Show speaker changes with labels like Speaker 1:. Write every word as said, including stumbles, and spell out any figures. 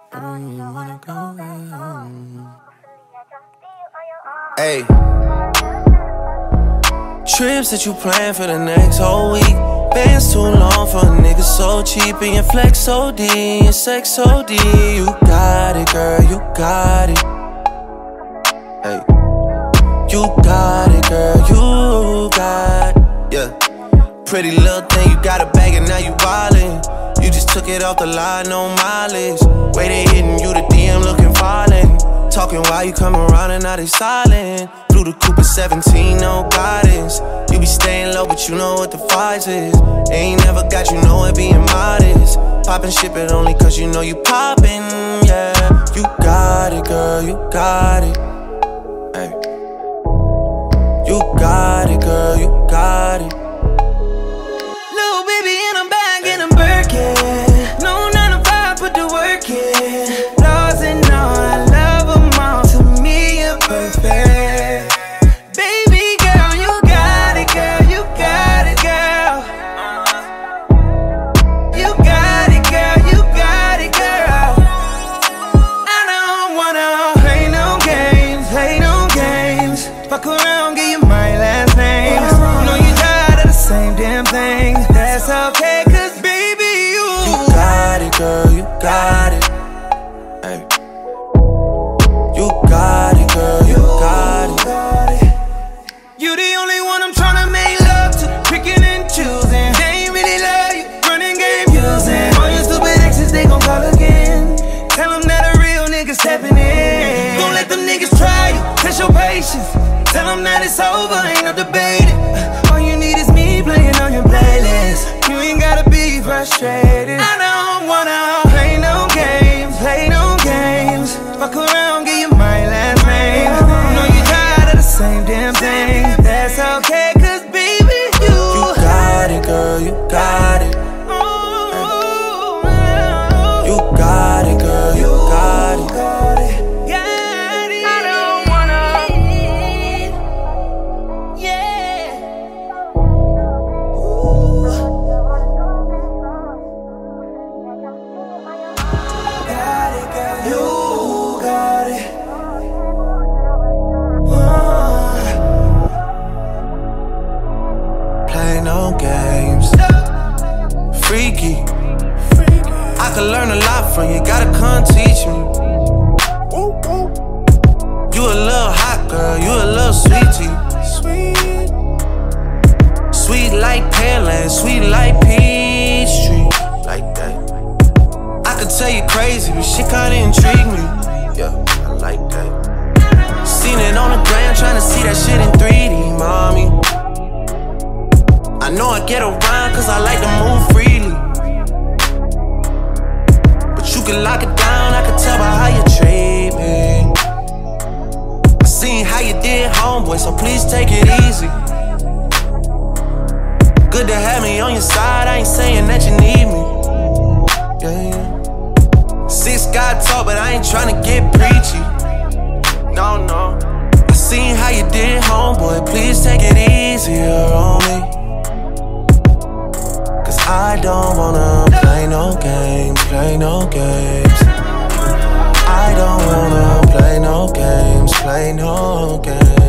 Speaker 1: Mm, you wanna go home.
Speaker 2: Hey. Trips that you plan for the next whole week. Bands too long for a nigga so cheap. And your flex O D, and your sex O D. You got it, girl, you got it. Hey. You got it, girl, you got it. Yeah. Pretty little thing, you got a bag and now you wildin'. You just took it off the line, no mileage. Way they hitting you, the D M looking violent. Talking while you come around and now they silent. Blue the Cooper seventeen, no guidance. You be staying low, but you know what the price is. Ain't never got you know it being modest. Poppin' shit, but only cause you know you poppin', yeah. You got it, girl, you got it. Hey. You got it, girl, you got it.
Speaker 3: Little baby and I'm back in a Birkin. No nine to five, put the work in. Flaws and all, I love them all. To me, you're perfect. Baby girl, you got it, girl, you got it, girl. You got it, girl, you got it, girl. I don't wanna play no games, play no games. Fuck around, give you my last name. You know you tired of the same damn thing. That's okay, cause baby, you
Speaker 2: You got it, girl, you got it. Hey. You got it, girl, you got it.
Speaker 3: You the only one I'm tryna make love to, picking and choosing. They ain't really love you, running game using. All your stupid exes, they gon' call again. Tell them that a real nigga stepping in. Don't let them niggas try you, test your patience. Tell them that it's over, ain't no debating. All you need is me playing on your playlist. You ain't gotta be frustrated. I don't wanna play no games, play no games. Fuck around, give you my last name. You know you tired of the same damn thing. That's okay, cause baby, you
Speaker 2: You got it, girl, you got it. You got it, girl, you got it.
Speaker 3: I don't wanna, yeah. Got it, girl, you got it.
Speaker 2: Play no games. Freaky. I could learn a lot from you, gotta come teach me. You a little hot girl, you a little sweetie. Sweet. Sweet like Pearland, sweet like Peachtree. Like that. I could tell you crazy, but shit kinda intrigue me. Yeah, I like that. Seen it on the gram, tryna see that shit in three D, mommy. I know I get around cause I like to move freely. But you can lock it down, I can tell by how you treat me. I seen how you did, homeboy, so please take it easy. Good to have me on your side, I ain't saying that you need me. Yeah, yeah. Six God talk, but I ain't tryna get preachy. No, no. I seen how you did, homeboy, please take it easier on me. Cause I don't wanna play no games, play no games. I don't wanna play no games, play no games.